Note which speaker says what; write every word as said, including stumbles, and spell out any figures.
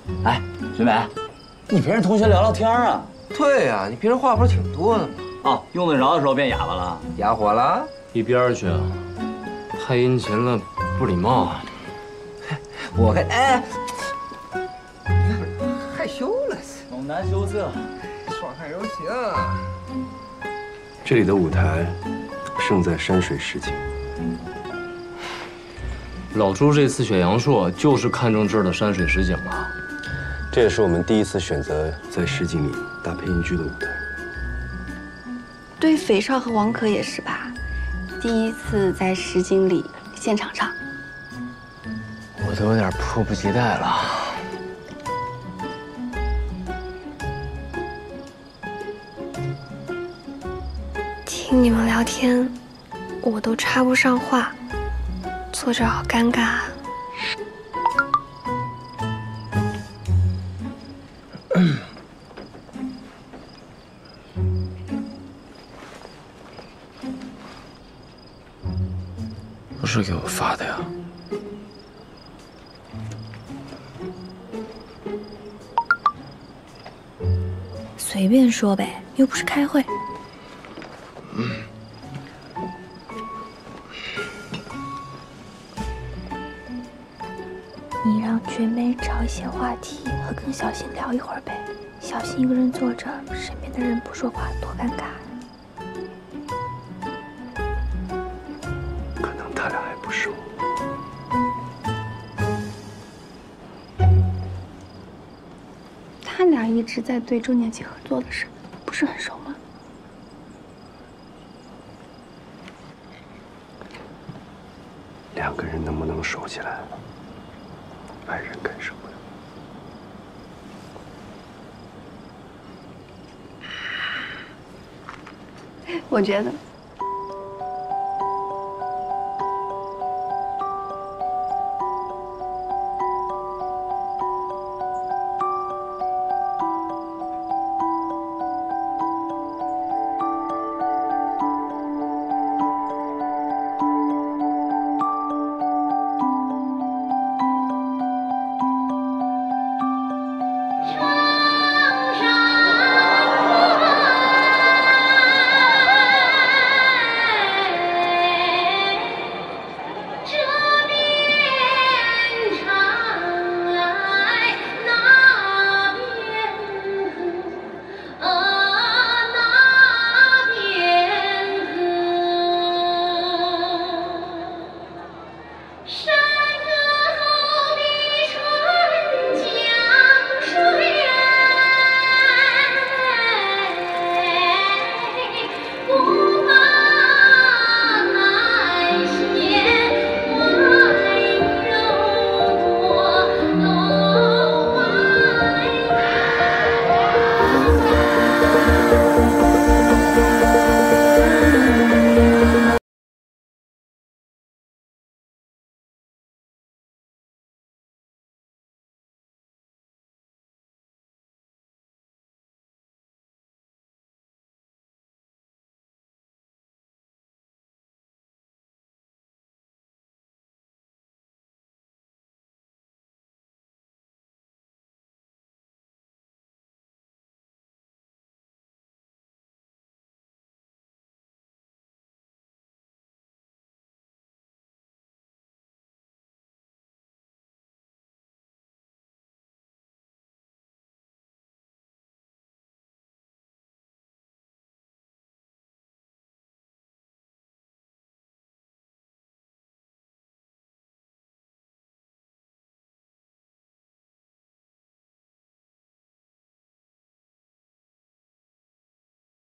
Speaker 1: 哎，学美，你陪人同学聊聊天啊？
Speaker 2: 对呀、啊，你平时话不是挺多的吗？
Speaker 1: 哦，用得着的时候变哑巴了，
Speaker 2: 哑火了？
Speaker 3: 一边去啊！太殷勤了，不礼貌啊！
Speaker 2: 我看，哎，害羞了，
Speaker 1: 猛男羞涩，
Speaker 2: 爽看柔情。
Speaker 4: 这里的舞台胜在山水诗景。
Speaker 3: 老朱这次选阳朔就是看中这儿的山水实景了。
Speaker 4: 这也是我们第一次选择在实景里搭配音剧的舞台。
Speaker 5: 对匪少和王可也是吧？第一次在实景里现场唱。
Speaker 3: 我都有点迫不及待了。
Speaker 6: 听你们聊天，我都插不上话，坐着好尴尬啊。
Speaker 3: 不是给我发的呀。
Speaker 6: 随便说呗，又不是开会。
Speaker 3: 嗯。
Speaker 6: 你让绝美找一些话题和跟小新聊一会儿呗。小新一个人坐着，身边的人不说话，多尴尬。
Speaker 4: 可能他俩还不熟。
Speaker 5: 他俩一直在对周年庆合作的事，不是很熟吗？
Speaker 4: 两个人能不能熟起来，外人感受不了。
Speaker 5: 我觉得